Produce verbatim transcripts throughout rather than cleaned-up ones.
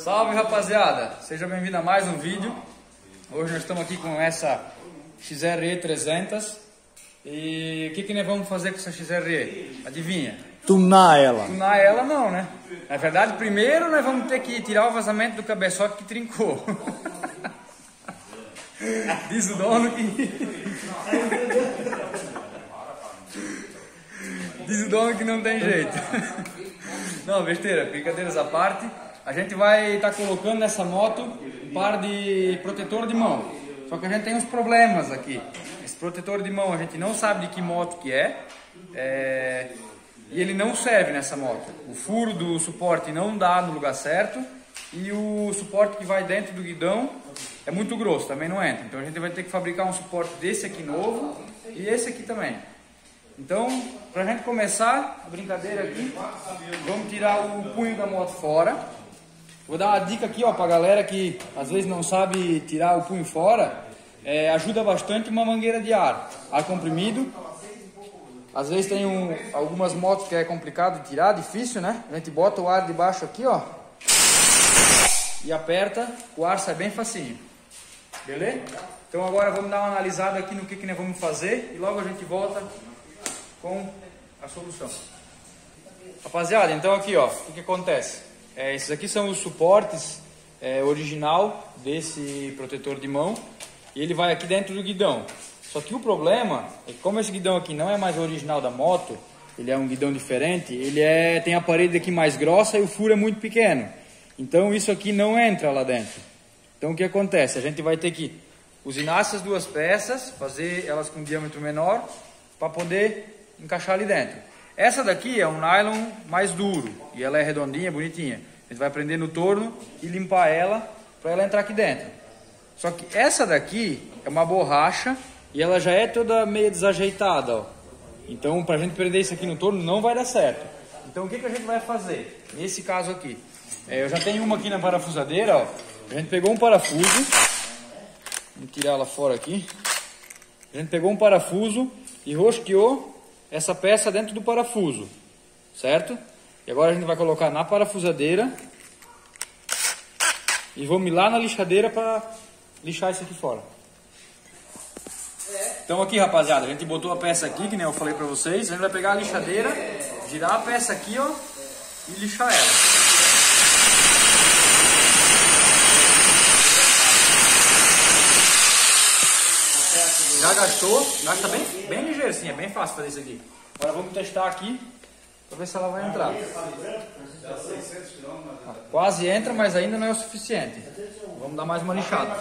Salve, rapaziada, seja bem-vindo a mais um vídeo. Hoje nós estamos aqui com essa X R E trezentos. E o que que nós vamos fazer com essa X R E? Adivinha? Tunar ela. Tunar ela não, né? Na verdade, primeiro nós vamos ter que tirar o vazamento do cabeçote que trincou. Diz o dono que... Diz o dono que não tem jeito. Não, besteira, brincadeiras à parte. A gente vai estar tá colocando nessa moto um par de protetor de mão. Só que a gente tem uns problemas aqui. Esse protetor de mão a gente não sabe de que moto que é. é... E ele não serve nessa moto. O furo do suporte não dá no lugar certo. E o suporte que vai dentro do guidão é muito grosso, também não entra. Então a gente vai ter que fabricar um suporte desse aqui novo e esse aqui também. Então, para a gente começar a brincadeira aqui, vamos tirar o punho da moto fora. Vou dar uma dica aqui para a galera que às vezes não sabe tirar o punho fora. É, ajuda bastante uma mangueira de ar, ar comprimido. Às vezes tem um, algumas motos que é complicado de tirar, difícil, né? A gente bota o ar de baixo aqui, ó, e aperta, o ar sai bem facinho. Beleza? Então agora vamos dar uma analisada aqui no que, que nós vamos fazer e logo a gente volta com a solução. Rapaziada, então aqui, ó, o que, que acontece? É, esses aqui são os suportes é, original desse protetor de mão e ele vai aqui dentro do guidão. Só que o problema é que como esse guidão aqui não é mais original da moto, ele é um guidão diferente, ele é, tem a parede aqui mais grossa e o furo é muito pequeno. Então isso aqui não entra lá dentro. Então o que acontece? A gente vai ter que usinar essas duas peças, fazer elas com um diâmetro menor para poder encaixar ali dentro. Essa daqui é um nylon mais duro e ela é redondinha, bonitinha. A gente vai prender no torno e limpar ela para ela entrar aqui dentro. Só que essa daqui é uma borracha e ela já é toda meio desajeitada, ó. Então para a gente prender isso aqui no torno não vai dar certo. Então o que, que a gente vai fazer? Nesse caso aqui, é, eu já tenho uma aqui na parafusadeira, ó. A gente pegou um parafuso, vamos tirar ela fora aqui. A gente pegou um parafuso e rosqueou essa peça dentro do parafuso, certo? E agora a gente vai colocar na parafusadeira e vamos ir lá na lixadeira para lixar isso aqui fora. Então aqui, rapaziada, a gente botou a peça aqui, que nem eu falei para vocês. A gente vai pegar a lixadeira, girar a peça aqui, ó, e lixar ela. Já gastou, gasta bem, bem ligeiro assim, é bem fácil fazer isso aqui. Agora vamos testar aqui, para ver se ela vai entrar. Quase entra, mas ainda não é o suficiente. Vamos dar mais uma lixada.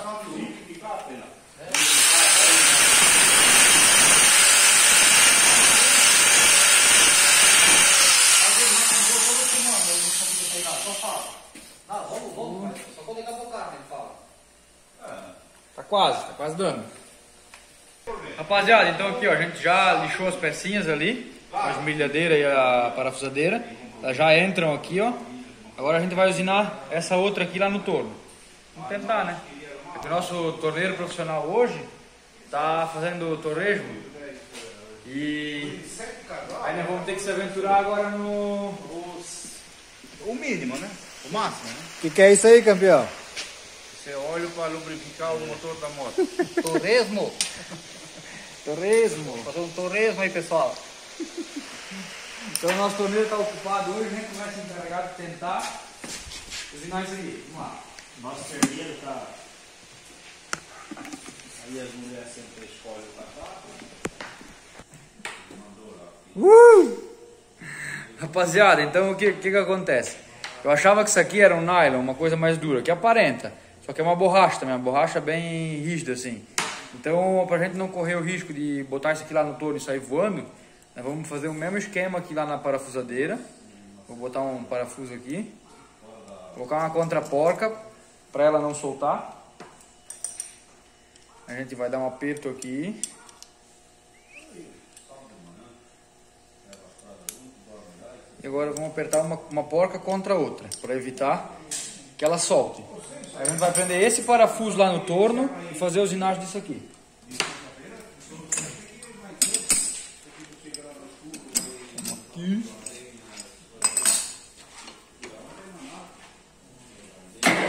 Tá quase, tá quase dando. Rapaziada, então aqui, ó, a gente já lixou as pecinhas ali, a esmerilhadeira e a parafusadeira, elas já entram aqui, ó. Agora a gente vai usinar essa outra aqui lá no torno. Vamos tentar, né? Porque o nosso torneiro profissional hoje tá fazendo torresmo e aí nós vamos ter que se aventurar agora no o mínimo, né? O máximo, né? O que, que é isso aí, campeão? Isso é óleo para lubrificar o motor da moto. Torresmo! Torresmo. Vou fazer um torresmo aí, pessoal. Então o nosso torneio está ocupado hoje, a gente vai se encarregar de tentar usinar isso aqui. Vamos lá. Nosso torneiro está. Aí as mulheres sempre escolhem o casaco. Uh! Rapaziada, então o que, que que acontece? Eu achava que isso aqui era um nylon, uma coisa mais dura, que aparenta. Só que é uma borracha também, uma borracha bem rígida assim. Então, pra gente não correr o risco de botar isso aqui lá no torno e sair voando, nós vamos fazer o mesmo esquema aqui lá na parafusadeira. Vou botar um parafuso aqui, colocar uma contraporca para ela não soltar. A gente vai dar um aperto aqui. E agora vamos apertar uma, uma porca contra a outra, para evitar que ela solte. Aí a gente vai prender esse parafuso lá no torno e fazer a usinagem disso aqui. Aqui.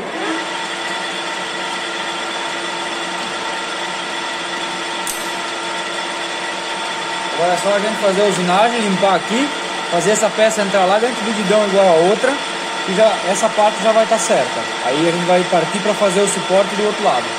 só a gente fazer a usinagem, limpar aqui, fazer essa peça entrar lá dentro do guidão igual a outra, e já, essa parte já vai estar certa. Aí a gente vai partir para fazer o suporte do outro lado.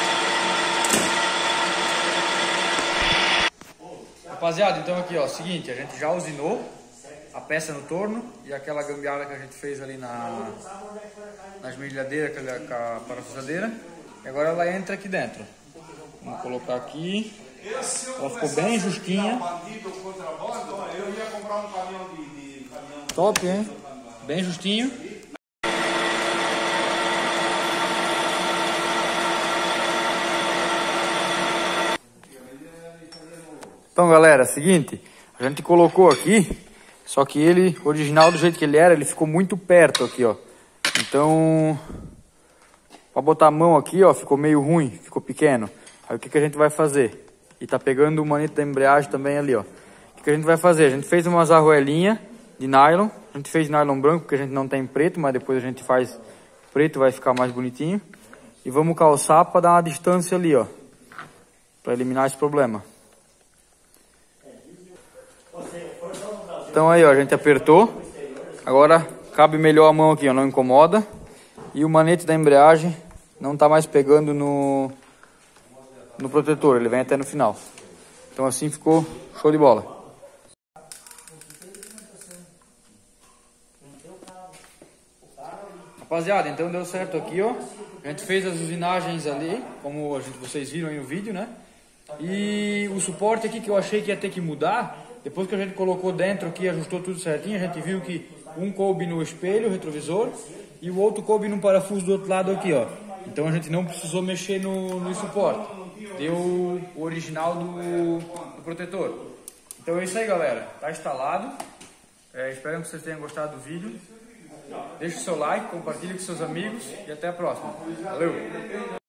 Rapaziada, então aqui ó, seguinte, a gente já usinou a peça no torno e aquela gambiarra que a gente fez ali na, na esmerilhadeira com a parafusadeira. E agora ela entra aqui dentro. Vamos colocar aqui. Ela ficou bem justinha. Top, hein? Bem justinho. Então galera, seguinte, a gente colocou aqui, só que ele, original do jeito que ele era, ele ficou muito perto aqui, ó. Então, para botar a mão aqui, ó, ficou meio ruim, ficou pequeno. Aí o que, que a gente vai fazer? E tá pegando o manete da embreagem também ali, ó. O que, que a gente vai fazer? A gente fez umas arruelinhas de nylon, a gente fez nylon branco porque a gente não tem preto, mas depois a gente faz preto, vai ficar mais bonitinho. E vamos calçar para dar uma distância ali, ó, para eliminar esse problema. Então aí, ó, a gente apertou. Agora cabe melhor a mão aqui, ó, não incomoda. E o manete da embreagem não tá mais pegando no, no protetor, ele vem até no final. Então assim ficou show de bola. Rapaziada, então deu certo aqui, ó. A gente fez as usinagens ali, como a gente, vocês viram aí no vídeo, né? E o suporte aqui que eu achei que ia ter que mudar, depois que a gente colocou dentro aqui, ajustou tudo certinho, a gente viu que um coube no espelho, retrovisor, e o outro coube no parafuso do outro lado aqui, ó. Então a gente não precisou mexer no, no suporte. Deu o original do, do protetor. Então é isso aí, galera. Tá instalado. É, espero que vocês tenham gostado do vídeo. Deixe o seu like, compartilhe com seus amigos e até a próxima. Valeu!